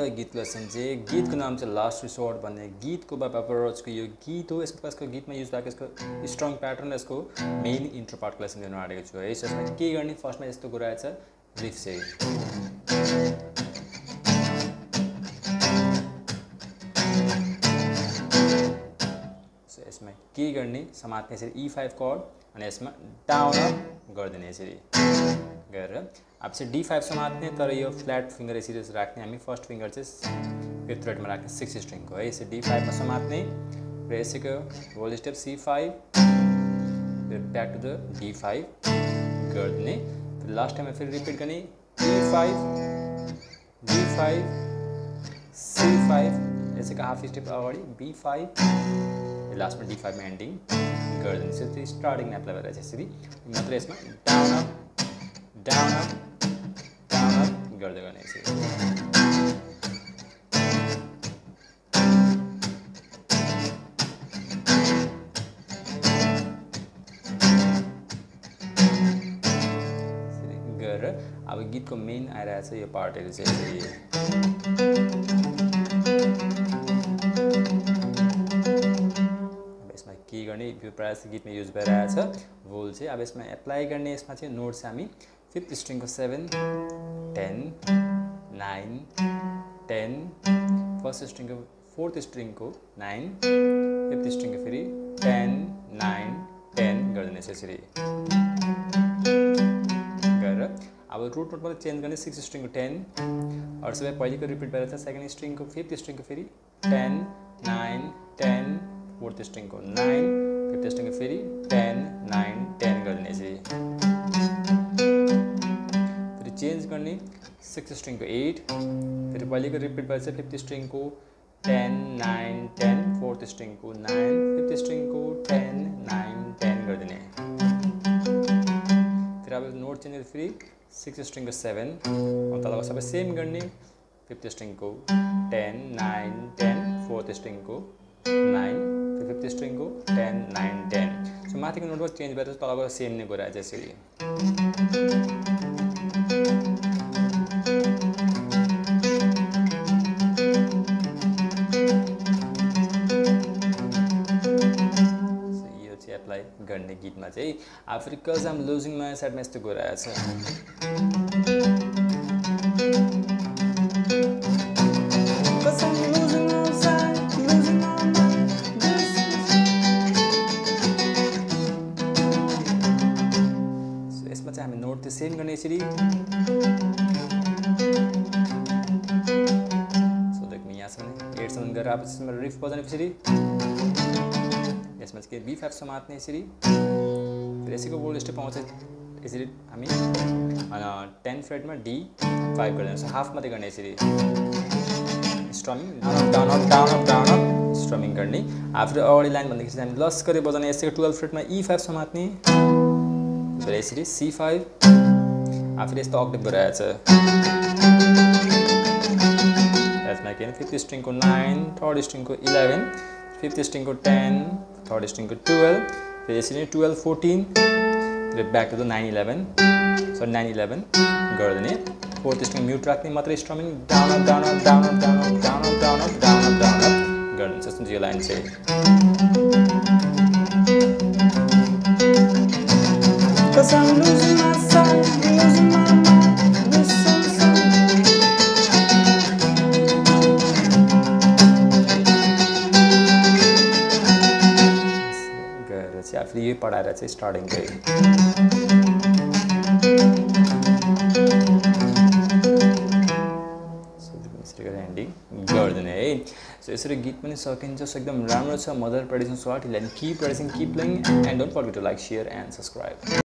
आजको गीत लेसन चाहिँ गीतको नाम चाहिँ लास्ट रिसोर्ट भन्ने गीतको रोचको यो गीत हो। यसको गीतमा युज भएको यसको स्ट्रङ प्याटर्न यसको मेन इन्ट्रो पार्टको लेसन दिन आँटेको छु है। यसमा के गर्ने फर्स्टमा यस्तो कुरा छ रिफ चाहिँ यसमा के गर्ने समात्ने यसरी E5 कर्ड अनि यसमा डाउन अप गर्दिने यसरी गरेर अब चाहिँ D5 समात्ने तर यो फ्ल्याट फिङ्गर यसरी राख्ने हामी फर्स्ट फिङ्गर चाहिँ 5th फ्रेटमा राख्ने 6 स्ट्रिङको है। यसरी D5 मा समात्ने र यसैको whole step C5 back to the D5 गर्दिने लास्ट टाइममा फेरि रिपिट गर्ने E5 D5 C5 यसैको हाफ स्टेप अगाडि B5 लास्टमा D5 मा एन्डिङ गर्दिने चाहिँ स्टार्टिङ एप्लाई गरेर यसरी मात्र यसमा डाउन अप गर्दै गर्ने यसरी गरेर अब गीतको मेन आइरहेछ यो पार्टहरु चाहिँ यसरी के गर्ने यो प्रायः गीतमा युज भइरहेछ वोल चाहिँ अब यसमा एप्लाई गर्ने यसमा चाहिँ नोट चाहिँ हामी 5th स्ट्रिङको 7 10 9 10 फर्स्ट स्ट्रिङको 4th स्ट्रिङको 9 5th स्ट्रिङको फेरि 10 9 10 गर्दिने यसरी गरेर अब रुट नोटमा चेन्ज गर्ने 6 स्ट्रिङको 10 अरु सबै पहिलेको रिपिट भएर छ सेकेन्ड स्ट्रिङको 5th स्ट्रिङको फेरि 10 9 10 4th स्ट्रिङको 9 5th स्ट्रिङको फेरि 10 9 10 गर्दिने यसरी फेरि चेन्ज गर्ने 6th स्ट्रिङको 8 फेरि पहिलेको रिपिट भएर छ 5th स्ट्रिङको 10 9 10 4th स्ट्रिङको 9 5th स्ट्रिङको 10 9 10 गर्दिने फेरि अब नोट चेन्ज गरेर फेरि 6th स्ट्रिङको 7 तलको सबै सेम गर्ने 5th स्ट्रिङको 10 9 10 4th स्ट्रिङको 9 5th स्ट्रिङको 10 9 10 सो माथिको नोटमा चेन्ज भएर तलको सेम नै गराए यसरी यो चाहिँ एप्लाई गर्ने गीतमा चाहिँ after cause I'm losing my साइडमा यस्तो गराएछ हामी नोट त सेम गर्ने यसरी सो देखिए यहाँसम्म 8 सम्म गरेर अब यसमा रिफ बजाउने यसरी यसमा चाहिँ B5 समात्ने यसरी फेरि यसैको वोल स्टेप आउँछ यसरी हामी 10 फ्रेटमा D5 गर्दैन सो हाफ मात्रै गर्ने यसरी स्ट्रमिङ डाउन अप स्ट्रमिङ गर्ने आफ्टर अगाडि लाइन भन्दाखेरि चाहिँ हामी लस गरेर बजाउने यसैको 12 फ्रेटमा E5 समात्ने फेरि यसरी C5 आफूले यस्तो अक्टेभ गराएछ यसमा के 5th स्ट्रिङको 9 3rd स्ट्रिङको 11 5th स्ट्रिङको 10 3rd स्ट्रिङको 12 फेरि यसरी 12 14 फेरि ब्याक टु द 9 11 सो 9 11 गर्दिने 4th स्ट्रिङ म्युट राख्ने मात्रै स्ट्रमिङ डाउन अप गर्नु जस्तो यो लाइन चाहिँ Cause I'm losing myself, losing my mind, missing something. गरेर चाहिँ आफूले यही पढाएर चाहिँ स्टार्टिङ चाहिँ एन्डिङ गर्दिने है। सो यसरी गीत पनि सकिन्छ सो एकदम राम्रो छ mother producing so keep producing keep playing and don't forget to like share and subscribe